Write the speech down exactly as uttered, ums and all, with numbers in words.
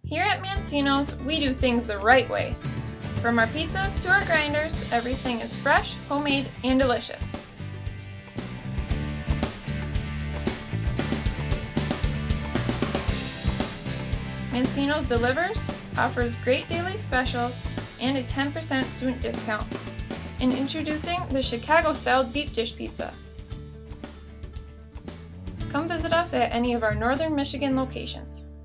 Here at Mancino's, we do things the right way. From our pizzas to our grinders, everything is fresh, homemade, and delicious. Mancino's delivers, offers great daily specials, and a ten percent student discount. And introducing the Chicago-style deep dish pizza. Come visit us at any of our Northern Michigan locations.